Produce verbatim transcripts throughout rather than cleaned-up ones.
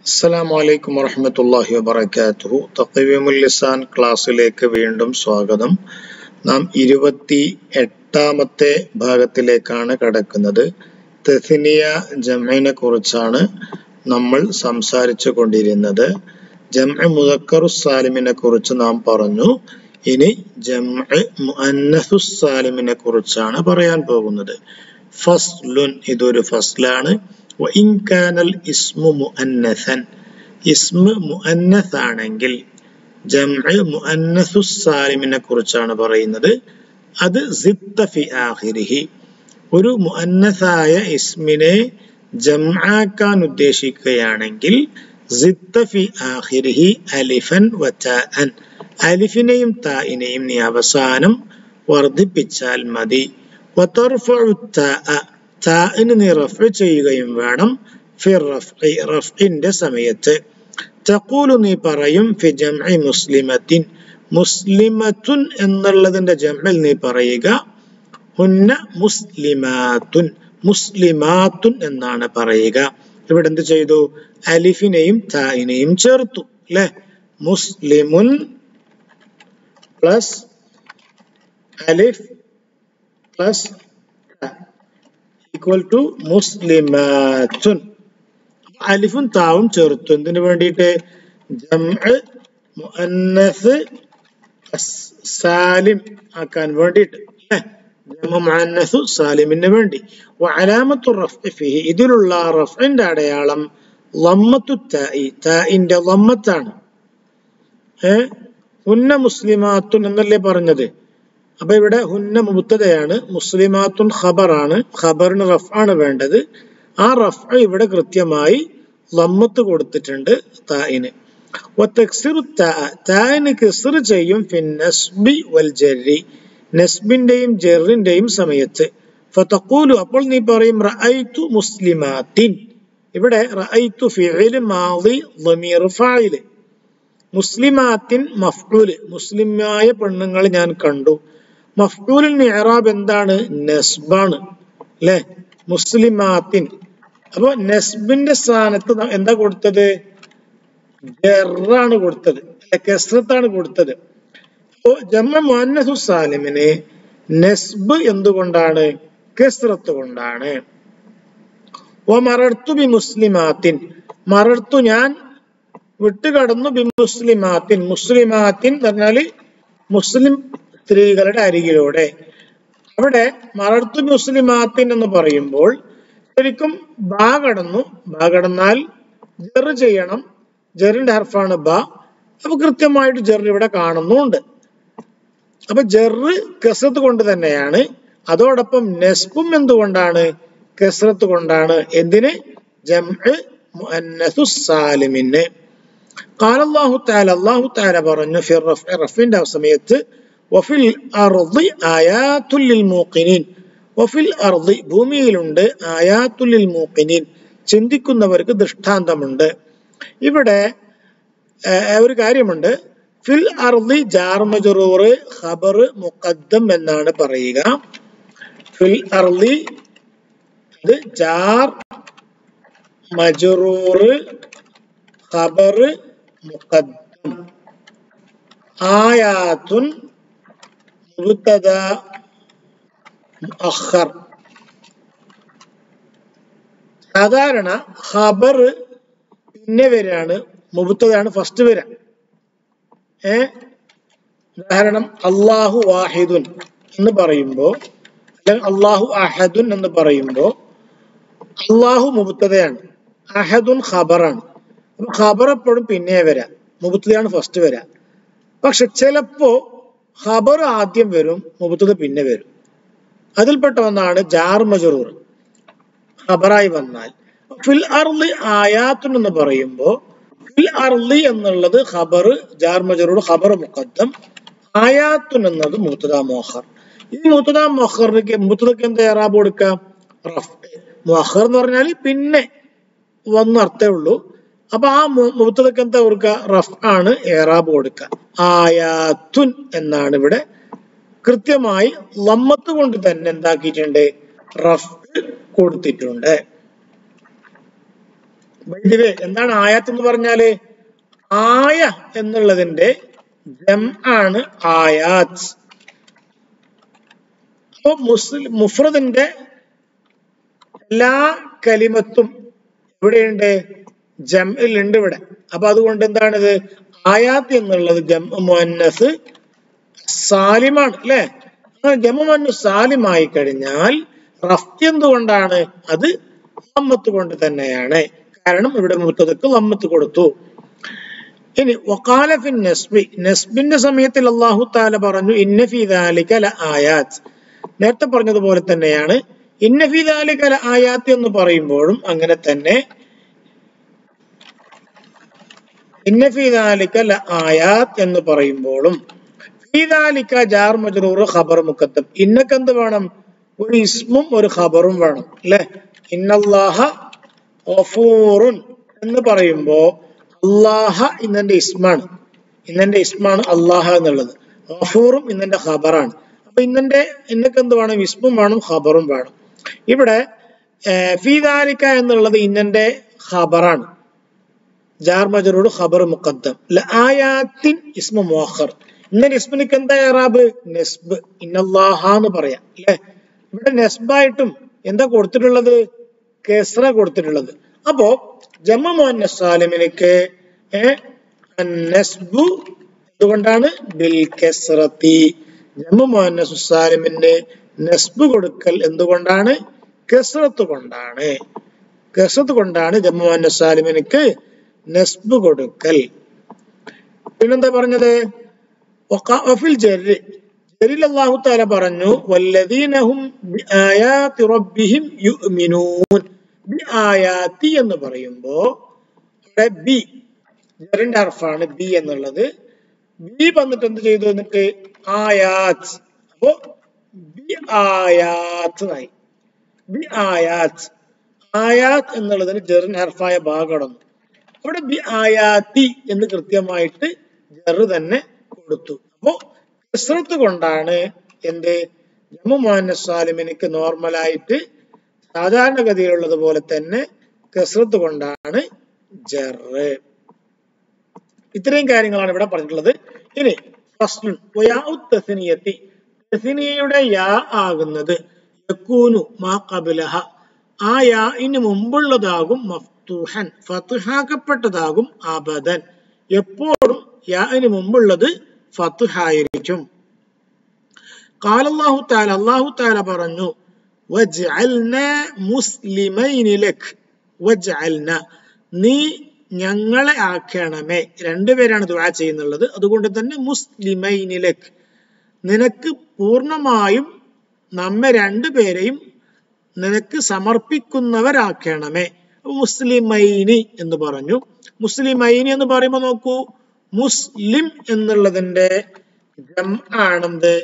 അസ്സലാമു വറഹ്മത്തുള്ളാഹി വബറകാതുഹു. തഖ്വീമുലിസാൻ ക്ലാസ്സിലേക്ക് വീണ്ടും സ്വാഗതം. നാം ഇരുപത്തി എട്ടാമത്തെ ഭാഗത്തിലേക്കാണ് കടക്കുന്നത്. തസ്നിയ ജംഇനെ കുറിച്ചാണ് നമ്മൾ സംസാരിച്ചു കൊണ്ടിരുന്നത്. ജംഇ മുദക്കറുസ് സാലിമിനെ കുറിച്ച് നാം പറഞ്ഞു. ഇനി ജംഇ മുഅന്നസുസ് സാലിമിനെ കുറിച്ചാണ് പറയാൻ പോകുന്നത്. ഫസ്ലുൻ, ഇതൊരു ഫസ്ലാണ്. وإن كان الاسم مؤنثا, ഇസ്മ മുഅന്നസ് ആണെങ്കിൽ ജംഇ മുഅന്നസുസ് സാലിമിനെ കുറിച്ചാണ് പറയുന്നത്. അത് സിദ്ത ഫി ആഖിരിഹി, ഒരു മുഅന്നസായ ഇസ്മിനെ ജംആക്കാൻ ഉദ്ദേശിക്കുകയാണെങ്കിൽ സിദ്ത ഫി ആഖിരിഹി അലിഫൻ വ താഅൻ, അലിഫിനെയും താഇനെയും നീ അവസാനം വർദ്ധിപ്പിച്ചാൽ മതി. വതർഫഉ താഅ, താഇന് നീ റഫ്ഉ ചെയ്യുകയും വേണം. ഫി റഫ്ഇ, റഫ്ഇന്റെ സമയത്ത്. തഖൂലു, നീ പറയും. ഫി ജംഇ മുസ്ലിമത്തിൻ, മുസ്ലിമത്തുൻ എന്നുള്ളതിന്റെ ജംഇൽ നീ പറയുക ഹുന്ന മുസ്ലിമാത്തുൻ, മുസ്ലിമാത്തുൻ എന്നാണ് പറയുക. ഇവിടെ എന്ത് ചെയ്തു? അലിഫിനെയും താഇനെയും ചേർത്തു അല്ലെ. മുസ്ലിമുൻ പ്ലസ് അലിഫ് പ്ലസ് ഈക്വൽ ടു മുസ്ലിമാത്തുൻ. അലിഫും താവും ചേർത്തു. എന്തിനു വേണ്ടിയിട്ട്? ജംഇ മുഅന്നസ് സാലിം ആക്കാൻ വേണ്ടിയിട്ട് അല്ലേ. ജംഇ മുഅന്നസു സാലിമിന് വേണ്ടി. വഅലാമത്തു റഫ്ഇ ഫീഹി, ഇതിലുള്ള റഫ്ഇന്റെ അടയാളം ലമ്മത്തു താഇ, താഇന്റെ ലമ്മത്താണ്. ഏഹ് ഹുന്ന മുസ്ലിമാത്തുൻ എന്നല്ലേ പറഞ്ഞത്. അപ്പൊ ഇവിടെ ഹുന്ന മുബ്തദയാണ്, മുസ്ലിമാത്തുൻ ഖബറാണ്. ഖബറിന് റഫ്ആണ് വേണ്ടത്. ആ റഫ്അ ഇവിടെ കൃത്യമായി ലമ്മത്ത് കൊടുത്തിട്ടുണ്ട് താഇന്. വതക്സിറു താഅ, താഇന് കിസ്ർ ചെയ്യും. ഫിൻ നസ്ബി വൽ ജർരി, നസ്ബിന്റെയും ജർറിന്റെയും സമയത്ത്. ഫതഖൂലു, അപ്പോൾ നീ പറയും റഅയ്തു മുസ്ലിമാത്തിൻ. ഇവിടെ റഅയ്തു ഫിഇൽ മാദി ളമീർ ഫാഇൽ, മുസ്ലിമാത്തിൻ മഫ്ഊല്, മുസ്ലിമായ പെണ്ണുങ്ങൾ ഞാൻ കണ്ടു. മഫ്ഊലിന്റെ ഇഅ്റാബ് എന്താണ്? നസ്ബാണ് അല്ലെ. മുസ്ലിമാത്തിൻ. അപ്പൊ നസ്ബിന്റെ സ്ഥാനത്ത് എന്താ കൊടുത്തത്? ജർറാണ് കൊടുത്തത് അല്ലെ, കസ്റത്താണ് കൊടുത്തത്. അപ്പോ ജംഇ മുഅന്നസുസ് സാലിമിന് നസ്ബ് എന്തുകൊണ്ടാണ്? കസ്റത്ത് കൊണ്ടാണ്. വമറർതു ബി മുസ്ലിമാത്തിൻ, മറർത്തു ഞാൻ വിട്ടുകടന്നു. ബി മുസ്ലിമാത്തിൻ, മുസ്ലിമാത്തിൻ എന്ന് പറഞ്ഞാല് മുസ്ലിം സ്ത്രീകളുടെ അരികിലൂടെ. അവിടെ മറർത്തു മുസ്ലിമാത്തിൻ എന്ന് പറയുമ്പോൾ ശരിക്കും ബാ കടന്നു. ബാ കടന്നാൽ ജർ ചെയ്യണം. ജറിന്റെ ഹർഫാണ് ബാ. അപ്പൊ കൃത്യമായിട്ട് ജർ ഇവിടെ കാണുന്നുണ്ട്. അപ്പൊ ജറ് കസ്റത്ത് കൊണ്ട് തന്നെയാണ്. അതോടൊപ്പം നസ്ബും എന്തുകൊണ്ടാണ്? കസ്റത്ത് കൊണ്ടാണ്. എന്തിന്? ജംഇ മുഅന്നസുസ് സാലിമിന്. ഖാല അല്ലാഹു തആല, അല്ലാഹു തആല പറഞ്ഞു. ഫി റഫ്ഇ, റഫ്ഇന്റെ സമയത്ത്. വഫിൽ അർളി ആയാത്തുൽ ലിൽ മൂഖിനീൻ, വഫിൽ അർളി ഭൂമിയിലുണ്ട്. ആയാത്തുൽ ലിൽ മൂഖിനീൻ, ചിന്തിക്കുന്നവർക്ക് ദൃഷ്ടാന്തമുണ്ട്. ഇവിടെ ഒരു കാര്യമുണ്ട്. ഫിൽ അർളി ജാർ മജ്റൂർ ഖബർ മുഖദ്ദം എന്നാണ് പറയുക. ഫിൽ അർളി ഇത് ജാർ മജ്റൂർ ഖബർ മുഖദ്ദം. ആയാത്തുൻ മുബ്തദാ മുഅഖർ. സാധാരണ ഖബർ പിന്നെ വരാണ്, മുബ്തദാണ് ഫസ്റ്റ് വരാ. ഏ ഉദാഹരണം അല്ലാഹു വാഹിദുൻ എന്ന് പറയുമ്പോ, അല്ലെങ്കിൽ അല്ലാഹു അഹദുൻ എന്ന് പറയുമ്പോ അല്ലാഹു മുബ്തദയാണ്, അഹദുൻ ഖബറാണ്. അപ്പൊ ഖബർ എപ്പോഴും പിന്നെ വരാ, മുബ്തദയാണ് ഫസ്റ്റ് വരാ. പക്ഷെ ചിലപ്പോ ഖബർ ആദ്യം വരും, മുബ്തദ പിന്നെ വരും. അതിൽപ്പെട്ട ഒന്നാണ് ജാർ മജ്റൂർ ഖബറായി വന്നാൽ. ഫിൽ അർളി ആയാത്തുൻ എന്ന് പറയുമ്പോ ഫിൽ അർളി എന്നുള്ളത് ഖബർ, ജാർ മജ്റൂർ ഖബർ മുഖദ്ദം. ആയാത്തുൻ എന്നത് മുബ്തദാ മുഅഖർ. ഈ മുബ്തദാ മുഅഖറിന് മുബ്തദക്ക് എന്താ ഇറാബ് കൊടുക്കാം? റഫ്അ. മുഅഖർ എന്ന് പറഞ്ഞാൽ പിന്നെ വന്ന അർത്ഥേ ഉള്ളൂ. അപ്പൊ ആ മുബ്തദക്ക് എന്താ കൊടുക്കുക? റഫ് ആണ് ഇറാബ് കൊടുക്കുക. ആയാത്തുൻ എന്നാണ് ഇവിടെ കൃത്യമായി ലമ്മത്ത് കൊണ്ട് തന്നെ എന്താക്കിയിട്ടുണ്ട്? റഫ് കൊടുത്തിട്ടുണ്ട്. വൈദ്യവേ എന്താണ് ആയാത്ത് എന്ന് പറഞ്ഞാല്? ആയ എന്നുള്ളതിന്റെ ജം ആണ് ആയാത്ത്. അപ്പൊ മുസ്ലിം മുഫ്രദിന്റെ എല്ലാ കലിമത്തും ഇവിടെയുണ്ട്, ജംഇൽ ഉണ്ട് ഇവിടെ. അപ്പൊ അതുകൊണ്ട് എന്താണിത്? ആയാത്ത് എന്നുള്ളത് ജംഉ മുഅന്നസ് സാലിമാണ് അല്ലെ? ജംഉ മുഅന്നസ് സാലിമായി കഴിഞ്ഞാൽ റഫ്അ് എന്തുകൊണ്ടാണ്? അത് ലമ്മത്ത് കൊണ്ട് തന്നെയാണ്. കാരണം ഇവിടെ മുബ്തദക്ക് ലമ്മത്ത് കൊടുത്തു. ഇനി വഖാല ഫി നസ്ബി, നസ്ബിന്റെ സമയത്തിൽ അല്ലാഹു തആല പറഞ്ഞു ഇന്ന ഫീ ദാലിക ലആയാത്ത്. നേരത്തെ പറഞ്ഞതുപോലെ തന്നെയാണ് ഇന്ന ഫീ ദാലിക ലആയാത്ത് എന്ന് പറയുമ്പോഴും അങ്ങനെ തന്നെ ഇന്ന ഫീ ദാലിക ലആയാത്ത് എന്ന് പറയുമ്പോഴും ഫീ ദാലിക ജാർ മജ്റൂർ ഖബർ മുഖദ്ദം. ഇന്നക്ക് എന്ത് വേണം? ഒരു ഇസ്മും ഒരു ഖബറും വേണം അല്ലെ? ഇന്നല്ലാഹ ഗഫൂറുൻ എന്ന് പറയുമ്പോ അല്ലാഹ ഇന്നന്റെ ഇസ്മാണ്, ഇന്നന്റെ ഇസ്മാണ് അല്ലാഹ എന്നുള്ളത്. ഗഫൂറും ഇന്നന്റെ ഖബറാണ്. അപ്പൊ ഇന്നന്റെ ഇന്നക്ക് എന്ത് വേണം? ഇസ്മും വേണം ഖബറും വേണം. ഇവിടെ ഫീ ദാലിക എന്നുള്ളത് ഇന്നന്റെ ഖബറാണ്, ജാർ മജ്റൂർ ഖബർ മുഖദ്ദം. ലആയാത്തിൻ ഇസ്മു മുഅഖർ. ഇന്നന്റെ ഇസ്മിനിക്ക് എന്താ ഇറാബ്? നസ്ബ്, ഇന്നല്ലാഹ എന്ന് പറയാം അല്ലെ? ഇവിടെ നസ്ബായിട്ടും എന്താ കൊടുത്തിട്ടുള്ളത്? കസ്റ കൊടുത്തിട്ടുള്ളത്. അപ്പോ ജംഉ മുഅന്നസ് സാലിമിനിക്ക് നസ്ബു എന്തുകൊണ്ടാണ്? ബിൽ കസ്റതി. ജംഉ മുഅന്നസ് സാലിമിന് നസ്ബ് കൊടുക്കൽ എന്തുകൊണ്ടാണ്? കസ്റത്ത് കൊണ്ടാണ്. കസ്റത്ത് കൊണ്ടാണ് ജംഉ മുഅന്നസ് സാലിമിനിക്ക് നസ്ബ് കൊടുക്കൽ. പിന്നെന്താ പറഞ്ഞത്? വഫിൽ ജർരി, ജറിൽ അല്ലാഹു തആല പറഞ്ഞു വല്ലദീന ഹും ബിആയാതി റബ്ബിഹിം യുഅ്മിനൂൻ. ബിആയാതി എന്ന് പറയുമ്പോ ഇവിടെ ബി ജറിന്റെ ഹർഫാണ് ബി എന്നുള്ളത്. ബി വന്നിട്ട് എന്ത് ചെയ്തു? എന്നിട്ട് ആയാത്ത്. അപ്പോ ബി ആയാത്ത് ആയി. ബി ആയാത്ത്, ആയാത്ത് എന്നുള്ളതിന് ജറിന്റെ ഹർഫായ ഭാഗം കടന്നു. അവിടെ ബി ആയാത്തി എന്ന് കൃത്യമായിട്ട് ജറ് തന്നെ കൊടുത്തു. അപ്പോ കസ്റത്ത് കൊണ്ടാണ് എന്ത്? ജംഉ മുഅന്നസ് സാലിമിനിക്ക് നോർമലായിട്ട് സാധാരണഗതിയിലുള്ളത് പോലെ തന്നെ കസ്റത്ത് കൊണ്ടാണ് ജറ്. ഇത്രയും കാര്യങ്ങളാണ് ഇവിടെ പറഞ്ഞിട്ടുള്ളത്. ഇനി ഫസ്ലുൻ വയാഉ തസ്നിയത്തി, തസ്നിയയുടെ യാ ആകുന്നത് യകൂനു മാ ഖബലഹ, ആ യാഇന് മുമ്പുള്ളതാകും മഫ്തൂഹൻ, ഫത്ഹാക്കപ്പെട്ടതാകും അബദൻ, എപ്പോഴും യാഇന് മുമ്പുള്ളത് ഫത്ഹായിരിക്കും. ഖാല അല്ലാഹു തആല, അല്ലാഹു തആല പറഞ്ഞു വജ്അൽനാ മുസ്ലിമൈനി ലക്, വജ്അൽന നീ ഞങ്ങളെ ആക്കണമേ. രണ്ടുപേരാണ് ദുആ ചെയ്യുന്നുള്ളത്, അതുകൊണ്ട് തന്നെ മുസ്ലിമൈനി ലക്, നിനക്ക് പൂർണ്ണമായും നമ്മെ രണ്ടുപേരെയും നിനക്ക് സമർപ്പിക്കുന്നവരാക്കണമേ. മുസ്ലിമൈനി എന്ന് പറഞ്ഞു. മുസ്ലിമൈനി എന്ന് പറയുമ്പോ നോക്കൂ, മുസ്ലിം എന്നുള്ളതിന്റെ ജം ആണെന്ത്?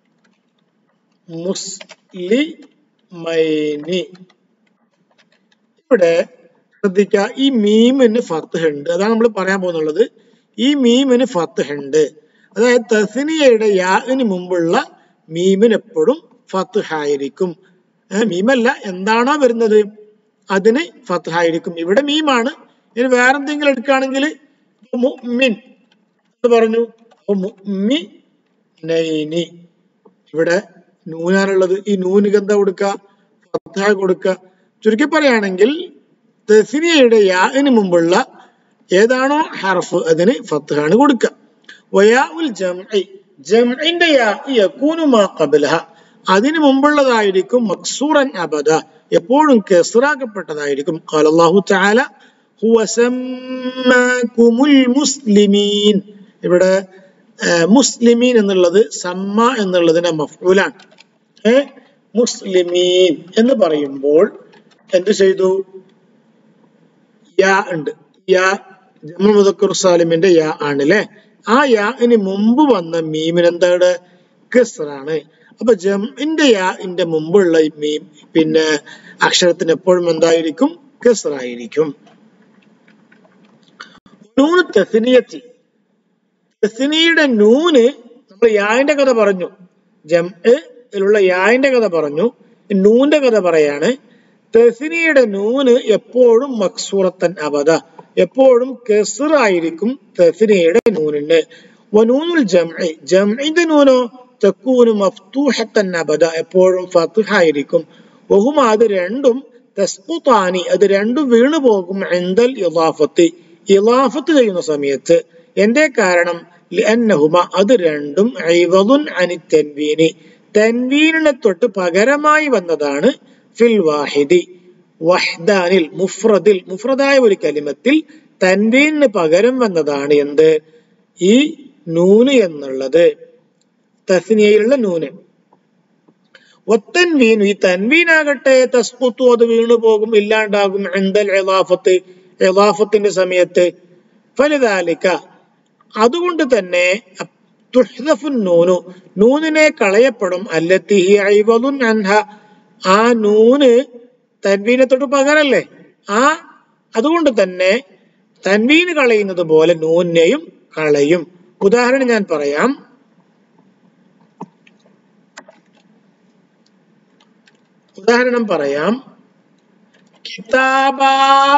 മുസ്ലിമൈനി. ഇവിടെ ശ്രദ്ധിക്കുക, ഈ മീമിന് ഫത്ഹ് ഉണ്ട്. അതാണ് നമ്മൾ പറയാൻ പോകുന്നുള്ളത്. ഈ മീമിന് ഫത്ഹ് ഉണ്ട്. അതായത് തസ്നിയയുടെ യാഇന് മുമ്പുള്ള മീമിന് എപ്പോഴും ഫത്ഹ് ആയിരിക്കും. മീമല്ല, എന്താണോ വരുന്നത് അതിന് ഫത്ഹ് ആയിരിക്കും. ഇവിടെ മീമാണ്. ഇനി വേറെന്തെങ്കിലും എടുക്കുകയാണെങ്കിൽ മുഅ്മിൻ എന്ന് പറഞ്ഞു, മുഅ്മിനൈനി. ഇവിടെ നൂനാണുള്ളത്. ഈ നൂനിക്ക് എന്താ കൊടുക്കുക? ഫത്ഹ കൊടുക്കുക. ചുരുക്കി പറയുകയാണെങ്കിൽ തസ്നിയയുടെ യാഇന് മുമ്പുള്ള ഏതാണോ ഹർഫ് അതിന് ഫത്ഹ ആണ് കൊടുക്കുക. വയാഉൽ ജംഇ, ജംഇന്റെ യാ യകൂനു മാ ഖബലഹ, അതിന് മുമ്പുള്ളതായിരിക്കും മക്സൂറൻ അബദ, എപ്പോഴും കസ്റാക്കപ്പെട്ടതായിരിക്കും. ഖാല അല്ലാഹു തആല ഹുവ സമ്മാകുമുൽ മുസ്ലിമീൻ. ഇവിടെ മുസ്ലിമീൻ എന്നുള്ളത് സമ്മ എന്നുള്ളതിന്റെ മഫ്ഊലാണ്. ഏ മുസ്ലിമീൻ എന്ന് പറയുമ്പോൾ എന്ത് ചെയ്തു? യാ ഉണ്ട്. യാ ജംഉ മുദക്കർ സാലിമിന്റെ യാ ആണ് അല്ലെ? ആ യാഇന് മുമ്പ് വന്ന മീമിന് എന്താണ്? കസ്റാണ്. അപ്പൊ ജംഇന്റെ യാഇന്റെ മുമ്പുള്ള മീം പിന്നെ അക്ഷരത്തിന് എപ്പോഴും എന്തായിരിക്കും? കസ്റായിരിക്കും. നൂന് തസ്നിയത്തി, തസ്നിയുടെ നൂന് നമ്മൾ യാന്റെ കഥ പറഞ്ഞു, ജംഇലുള്ള യാന്റെ കഥ പറഞ്ഞു. നൂന്റെ കഥ പറയാണ്. തസ്നിയയുടെ നൂന് എപ്പോഴും മക്സൂറത്തൻ അബദ, എപ്പോഴും കസ്റായിരിക്കും തസ്നിയയുടെ നൂനിന്. വനൂനുൽ ജംഇ, ജംഇന്റെ നൂനോ തക്കൂനു മഫ്തൂഹത്തൻ അബദ, എപ്പോഴും ഫത്ഹായിരിക്കും. വഹുമ, അത് രണ്ടും തസ്ഖുതാനി, അത് രണ്ടും വീണു പോകും ഇൻദൽ ഇളാഫത്തി, ഇളാഫത്ത് ചെയ്യുന്ന സമയത്ത്. എന്റെ കാരണം ലിഅന്നഹുമ, അത് രണ്ടും ഐവദുൻ അനി തൻവീനി, തൻവീനിനെ തൊട്ട് പകരമായി വന്നതാണ്. ഫിൽ വാഹിദി, വഹ്ദാനിൽ, മുഫ്രദിൽ, മുഫ്രദായ ഒരു കലിമത്തിൽ തൻവീനിന് പകരം വന്നതാണ് എന്ത്? ഈ നൂന് എന്നുള്ളത്, തസ്നിയയിലുള്ള നൂന്. വത്തൻവീൻ, ഈ തൻവീനാകട്ടെ തസ്ഖുതു, അത് വീണു പോകും, ഇല്ലാണ്ടാകും ഇൻദൽ ഇളാഫത്ത്, ഇളാഫത്തിന്റെ സമയത്ത്. ഫലിദാലിക, അതുകൊണ്ട് തന്നെ തുഹ്ദഫുൻ നൂനു, നൂനിനെ കളയപ്പെടും. അല്ലത്തി ഹി ഐവദുൻ അൻഹ, ആ നൂന് തൻവീനെ തൊട്ട് പകരല്ലേ, ആ അതുകൊണ്ട് തന്നെ തൻവീന് കളയുന്നത് പോലെ നൂനെയും കളയും. ഉദാഹരണം ഞാൻ പറയാം. ഉദാഹരണം പറയാം കിതാബ,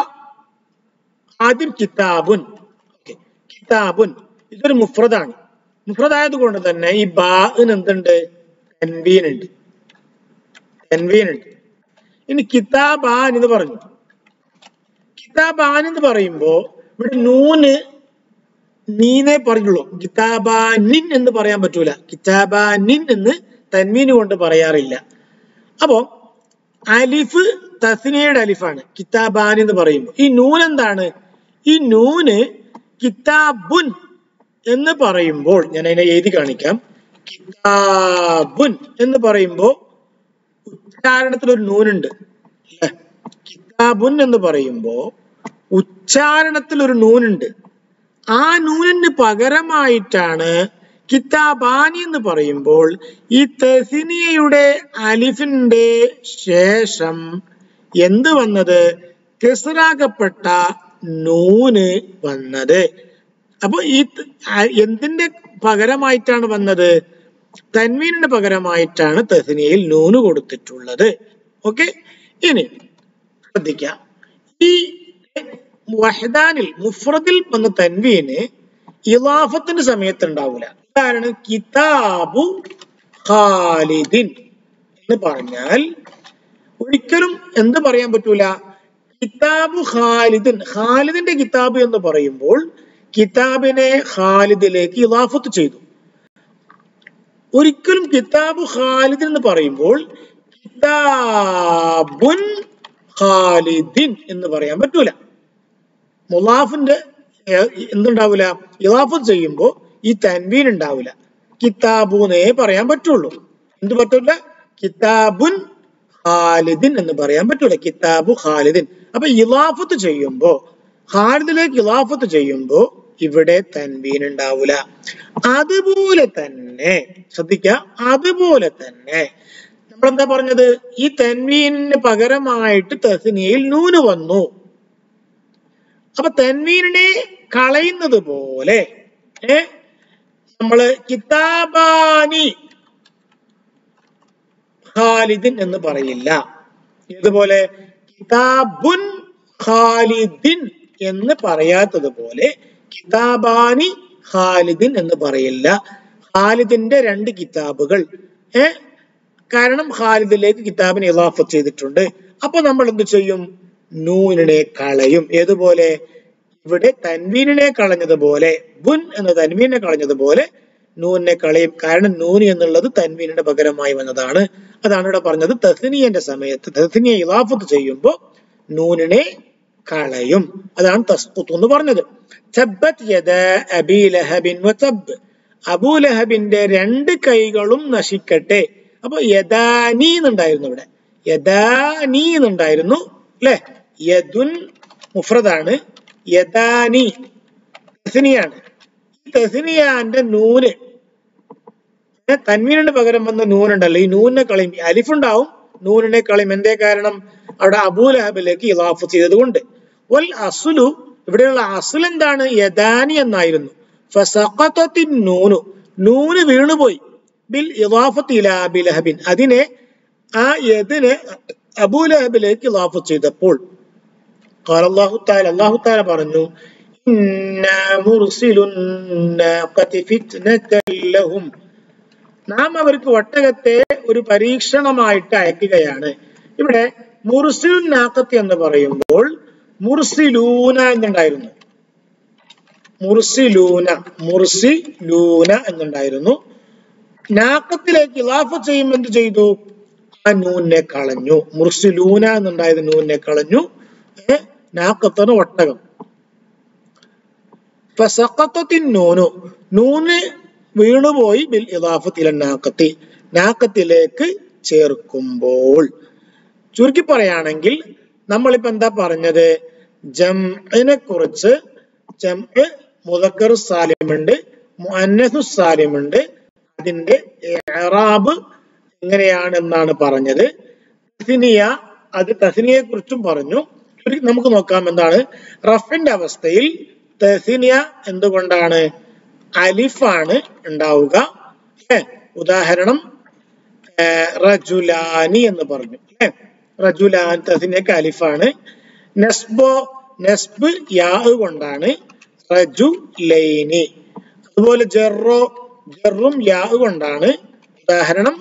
ആദ്യം കിതാബുൻ. കിതാബുൻ ഇതൊരു മുഫ്രദാണ്. മുഫ്രദായത് കൊണ്ട് തന്നെ ഈ ബാഇന് എന്തുണ്ട്? തൻവീൻ ഉണ്ട്, തൻവീൻ ഉണ്ട്. ഇനി കിതാബാൻ എന്ന് പറഞ്ഞു. കിതാബാൻ എന്ന് പറയുമ്പോ ഇവിടെ നൂന് നീനെ പറഞ്ഞുള്ളൂ, കിതാബാനിൻ എന്ന് പറയാൻ പറ്റൂല. കിതാബാനിൻ എന്ന് തൻവീന് കൊണ്ട് പറയാറില്ല. അപ്പോ അലിഫ് തസ്നിയയുടെ അലിഫാണ് കിതാബാൻ എന്ന് പറയുമ്പോൾ. ഈ നൂൻ എന്താണ്? ഈ നൂന് കിതാബുൻ എന്ന് പറയുമ്പോൾ, ഞാൻ അതിനെ എഴുതി കാണിക്കാം. കിതാബുൻ എന്ന് പറയുമ്പോ ഉച്ചാരണത്തിൽ ഒരു നൂനുണ്ട്. കിതാബുൻ എന്ന് പറയുമ്പോ ഉച്ചാരണത്തിൽ ഒരു നൂനുണ്ട്. ആ നൂനിന് പകരമായിട്ടാണ് കിതാബാനി എന്ന് പറയുമ്പോൾ ഈ തസ്നിയയുടെ അലിഫിന്റെ ശേഷം എന്ത് വന്നത്? കസ്റാക്കപ്പെട്ട നൂന് വന്നത്. അപ്പൊ ഈ എന്തിന്റെ പകരമായിട്ടാണ് വന്നത്? തൻവീനിന്റെ പകരമായിട്ടാണ് തസ്നിയയിൽ നൂന് കൊടുത്തിട്ടുള്ളത്. ഓക്കെ, ഇനി ശ്രദ്ധിക്കാം. ഈ വഹ്ദാനിൽ മുഫ്രദിൽ വന്ന തൻവീന് ഇളാഫത്തിന്റെ സമയത്ത് ഉണ്ടാവില്ല. കാരണം കിതാബു ഖാലിദിൻ എന്ന് പറഞ്ഞാൽ ഒരിക്കലും എന്ത് പറയാൻ പറ്റൂല? കിതാബു ഖാലിദിൻ, ഖാലിദിന്റെ കിതാബ് എന്ന് പറയുമ്പോൾ കിതാബിനെ ഖാലിദിലേക്ക് ഇളാഫത്ത് ചെയ്തു. ഒരിക്കലും കിതാബു ഖാലിദിൻ എന്ന് പറയുമ്പോൾ കിതാബുൻ ഖാലിദിൻ എന്ന് പറയാൻ പറ്റൂല. മുളാഫിന്റെ എന്തുണ്ടാവില്ല? ഇളാഫത്ത് ചെയ്യുമ്പോ ഈ തൻവീൻ ഉണ്ടാവില്ല. കിതാബുനേ പറയാൻ പറ്റുള്ളൂ. എന്ത് പറ്റൂല? കിതാബുൻ ഖാലിദിൻ എന്ന് പറയാൻ പറ്റൂല. കിതാബു ഖാലിദിൻ. അപ്പൊ ഇളാഫത്ത് ചെയ്യുമ്പോ, ഖാലിദിലേക്ക് ഇളാഫത്ത് ചെയ്യുമ്പോ ഇവിടെ തൻവീൻ ഉണ്ടാവില്ല. അതുപോലെ തന്നെ ശ്രദ്ധിക്കുക, അതുപോലെ തന്നെ നമ്മളെന്താ പറഞ്ഞത്? ഈ തൻവീനിന് പകരമായിട്ട് തസ്നിയയിൽ നൂന് വന്നു. അപ്പൊ തൻവീനിനെ കളയുന്നത് പോലെ ഏ നമ്മള് കിതാബാനി ഖാലിദിൻ എന്ന് പറയില്ല. ഇതുപോലെ കിതാബുൻ ഖാലിദിൻ എന്ന് പറയാത്തത് പോലെ കിതാബാനി ഖാലിദിൻ എന്ന് പറയില്ല. ഖാലിദിന്റെ രണ്ട് കിതാബുകൾ ഏ കാരണം ഖാലിദിലേക്ക് കിതാബിനെ ഇളാഫത്ത് ചെയ്തിട്ടുണ്ട്. അപ്പൊ നമ്മൾ എന്ത് ചെയ്യും? നൂനിനെ കളയും. ഏതുപോലെ? ഇവിടെ തൻവീനിനെ കളഞ്ഞതുപോലെ, ബുൻ എന്ന തൻവീനെ കളഞ്ഞതുപോലെ നൂനിനെ കളയും. കാരണം നൂന് എന്നുള്ളത് തൻവീനിന്റെ പകരമായി വന്നതാണ്. അതാണ് ഇവിടെ പറഞ്ഞത്. തസ്നിയന്റെ സമയത്ത് തസ്നിയെ ഇളാഫത്ത് ചെയ്യുമ്പോൾ നൂനിനെ കളയും. അതാണ് തസ്ഖുതു എന്ന് പറഞ്ഞത്. തബ്ബത് യദാ അബീ ലഹബിൻ വതബ്, അബൂ ലഹബിന്റെ രണ്ട് കൈകളും നശിക്കട്ടെ. അപ്പൊ യദാനി എന്നുണ്ടായിരുന്നു, ഇവിടെ യദാനി എന്നുണ്ടായിരുന്നു അല്ലെ? യദുൻ മുഫ്രദാണ്, യദാനി തസ്നിയാണ്. ഈ തസ്നിയാന്റെ നൂന് തൻവീനിന് പകരം വന്ന നൂനുണ്ടല്ലോ, ഈ നൂനിനെ കളയും. അലിഫുണ്ടാവും, നൂനിനെ കളയും. എന്തേ കാരണം? അവിടെ അബൂ ലഹബിലേക്ക് ഇളാഫത്ത് ചെയ്തത് കൊണ്ട്. വൽ അസ്ലു, ഇവിടെയുള്ള അസ്ൽ എന്താണ്? യദാനി എന്നായിരുന്നു. ഫസഖതത്തിൻ നൂനു, നൂന് വീണുപോയി. ബിൽ ഇളാഫത്തി ഇലാ അബീ ലഹബിൻ, അതിനെ ആ യദിനെ അബൂലഹബിലേക്ക് ഇളാഫ ചെയ്തപ്പോൾ ഖാല അല്ലാഹു തആല അല്ലാഹു തആല പറഞ്ഞു ഇന്നാ മുർസിലുൻ നാഖതി ഫിത്നതൻ ലഹും നാം അവർക്ക് ഒട്ടകത്തെ ഒരു പരീക്ഷണമായിട്ട് അയക്കുകയാണ്. ഇവിടെ മുർസിലുൻ നാഖത്തി എന്ന് പറയുമ്പോൾ മുർസിലൂന എന്നുണ്ടായിരുന്നു. മുർസിലൂന മുർസിലൂന എന്നുണ്ടായിരുന്നു. നാഖത്തിലേക്ക് ഇളാഫ ചെയ്യുമ്പോൾ എന്ത് ചെയ്തു? ആ നൂനെ കളഞ്ഞു. മുർസിലൂന എന്നുണ്ടായത് നൂനെ കളഞ്ഞു. ഏഹ് നാഖത്താണ് ഒട്ടകം. ഫസഖത്തത്തിൻ നൂനു നൂന് വീണുപോയി ബിൽ ഇളാഫത്തി ഇല നാഖത്തി നാഖത്തിലേക്ക് ചേർക്കുമ്പോൾ. ചുരുക്കി പറയുകയാണെങ്കിൽ നമ്മളിപ്പോ എന്താ പറഞ്ഞത്? ജംഇനെ കുറിച്ച് ജംഇ മുദക്കർ സാലിമുണ്ട്, മുഅന്നസു സാലിമുണ്ട്. അതിന്റെ ഇഅ്റാബ് എങ്ങനെയാണെന്നാണ് പറഞ്ഞത്. തസ്നിയ അത് തസ്നിയയെ കുറിച്ചും പറഞ്ഞു. നമുക്ക് നോക്കാം എന്താണ് റഫിന്റെ അവസ്ഥയിൽ. തസ്നിയ എന്തുകൊണ്ടാണ്? അലിഫാണ് ഉണ്ടാവുക. ഉദാഹരണം റജുലാനി എന്ന് പറഞ്ഞു. റജുലാൻ തസ്നിയക്ക് അലിഫാണ്. നസ്ബോ നസ്ബ് യാ കൊണ്ടാണ്. റജുലൈനി. അതുപോലെ ജറോ ജറും യാ കൊണ്ടാണ്. ഉദാഹരണം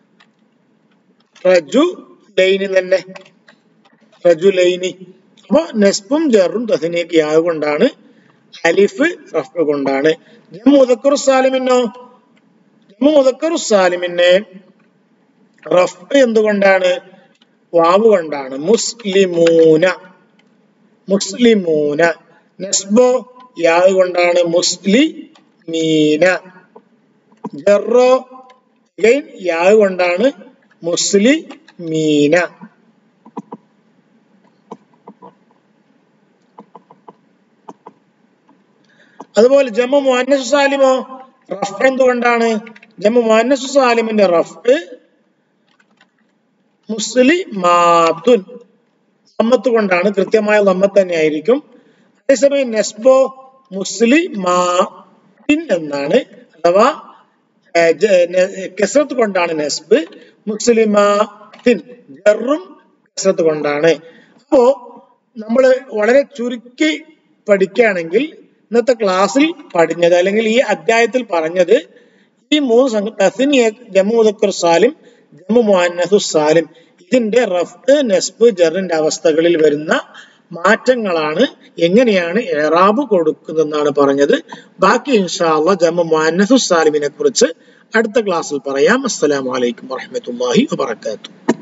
റജുലൈനി തന്നെ, റജുലൈനി. അപ്പൊ നസ്ബും ജറും തസ്നിയക്ക് യാ കൊണ്ടാണ്. അലിഫ് റഫ് കൊണ്ടാണ്. ജംഉ മുദക്കർ സാലിമിനോ ജംഉ മുദക്കർ സാലിമിനെ റഫ് എന്തുകൊണ്ടാണ്? വാവ് കൊണ്ടാണ്. മുസ്ലിമൂന മുസ്ലിമൂന. നസ്ബോ യാ കൊണ്ടാണ്. മുസ്ലിമീന. ജറോ യാ കൊണ്ടാണ്. മുസ്ലിമീന. അതുപോലെ ജംഉ മുഅന്നസ് സാലിമോ റഫ് എന്തുകൊണ്ടാണ്? ജംഉ മുഅന്നസ് സാലിമിന്റെ റഫ് മുസ്ലിമാത്തുൻ ലമ്മത്ത് കൊണ്ടാണ്. കൃത്യമായ ലമ്മത്ത് തന്നെ ആയിരിക്കും. അതേസമയം നസ്ബോ മുസ്ലിമാത്തിൻ എന്നാണ്. അഥവാ കസ്റത്ത് കൊണ്ടാണ് നസ്ബ്. മുസ്ലിമാത്തിൻ ജറും കസ്റത്ത് കൊണ്ടാണ്. അപ്പോ നമ്മൾ വളരെ ചുരുക്കി പഠിക്കുകയാണെങ്കിൽ ഇന്നത്തെ ക്ലാസ്സിൽ പഠിഞ്ഞത് അല്ലെങ്കിൽ ഈ അധ്യായത്തിൽ പറഞ്ഞത് ഈ മൂന്ന് സംഘ തസ്നിയ, ജംഉ മുദക്കർ സാലിം, ജംഉ മുഅന്നസു സാലിം, ഇതിന്റെ റഫ് നസ്ബ് ജറിന്റെ അവസ്ഥകളിൽ വരുന്ന മാറ്റങ്ങളാണ്. എങ്ങനെയാണ് ഇഅ്റാബ് കൊടുക്കുന്നതെന്നാണ് പറഞ്ഞത്. ബാക്കി ഇൻഷാ അല്ലാഹ് ജംഉ മുഅന്നസു സാലിമിനെ കുറിച്ച് അടുത്ത ക്ലാസ്സിൽ പറയാം. അസ്സലാമു അലൈക്കും വറഹ്മത്തുള്ളാഹി വബറകാതുഹു.